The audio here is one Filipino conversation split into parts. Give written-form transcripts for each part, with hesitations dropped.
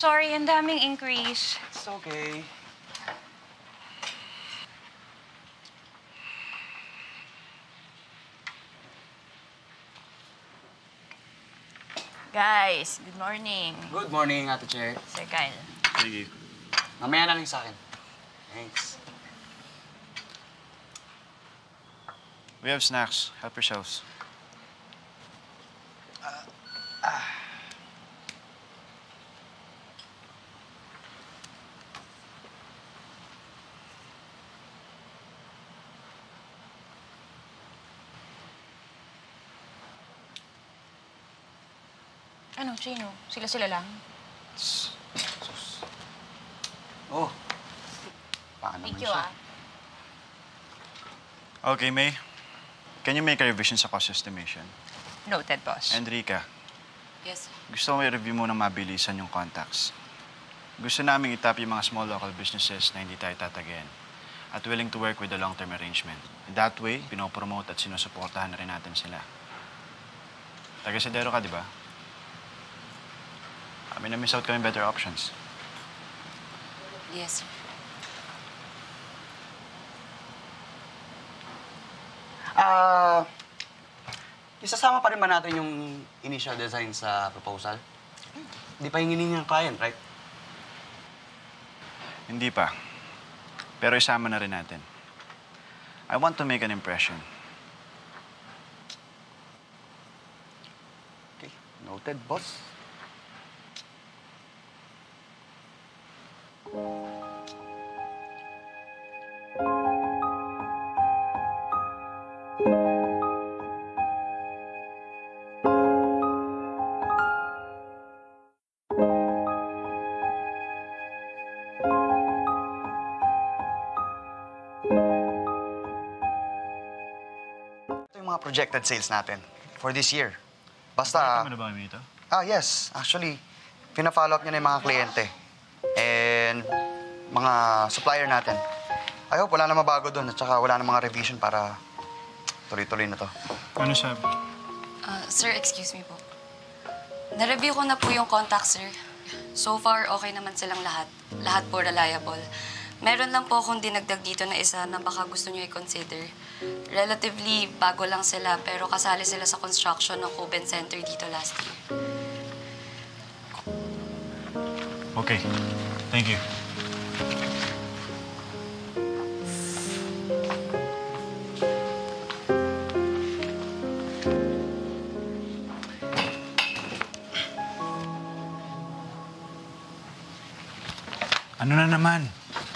Sorry, ang daming increase. It's okay. Guys, good morning. Good morning, Ate Che. Sir Kyle. Sige. Mamaya na lang sa akin. Thanks. We have snacks. Help yourselves. Ano, Chino? Sila-sila lang? Sus. Oh. Paano naman Thank you, siya? Okay, May. Can you make a revision sa cost estimation? Noted, boss. Enrica, Yes, sir. gusto ko i-review mo ng mabilisan yung contacts. Gusto namin itap yung mga small local businesses na hindi tayo tatagayan at willing to work with a long-term arrangement. In that way, pinopromote at sinusuportahan na rin natin sila. Taga-Sedero ka, di ba? May na-miss out kami better options. Yes, sir. Isasama pa rin ba natin yung initial design sa proposal? Hindi pa hinginin ng client, right? Hindi pa. Pero isama na rin natin. I want to make an impression. Okay, noted, boss. Ito yung mga projected sales natin for this year. Basta... Ano ba kami ito? Yes. Actually, pina-follow up niya na yung mga kliyente. And mga supplier natin. I hope wala na mabago doon at saka wala na mga revision para tuloy-tuloy na to. Ano sabi? Sir, excuse me po. Na-review ko na po yung contact, sir. So far, okay naman silang lahat. Lahat po reliable. Meron lang po akong dinagdag dito na isa na baka gusto nyo i-consider. Relatively bago lang sila, pero kasali sila sa construction ng Coben Center dito last year. Okay. Thank you. Ano na naman?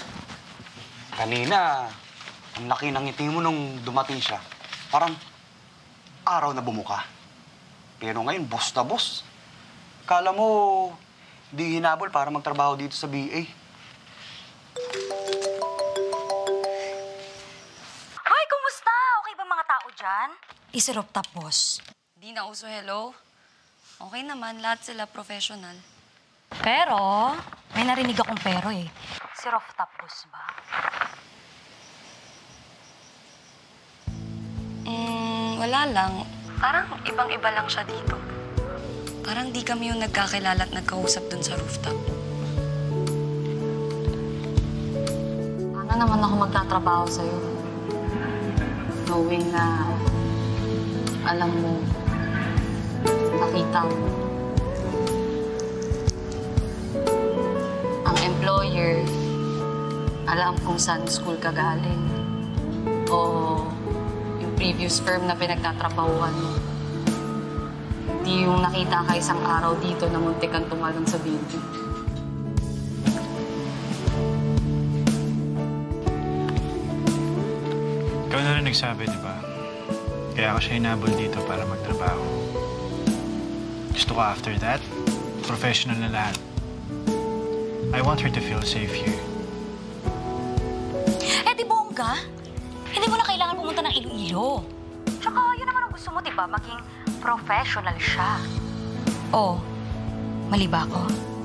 Kanina, ang laki ng ngiti mo nung dumating siya. Parang araw na bumuka. Pero ngayon, boss na boss. Kala mo, di hinabol para magtrabaho dito sa BA. Hoy, kumusta? Okay ba mga tao dyan? Isirop tapos. Di na uso hello. Okay naman, lahat sila professional. Pero, may narinig akong pero eh. Sirop tapos ba? Wala lang. Parang ibang-iba lang siya dito. Parang di kami yung nagkakilala at nagkausap dun sa rooftop. Sana naman ako magtatrabaho sa'yo. Knowing na alam mo, nakita mo. Ang employer, alam kung saan school ka galing. O yung previous firm na pinagtatrabahuhan mo. Hindi yung nakita ka isang araw dito na muntik kang tumalon sa building. Ikaw na rin nagsabi, di ba? Kaya ako siya hinabol dito para magtrabaho. Gusto ko after that, professional na lahat. I want her to feel safe here. Eh di bongga, hindi mo na kailangan pumunta ng Iloilo. Tsaka yun naman ang gusto mo, di ba? Maging professional siya. Oh, mali ba ako?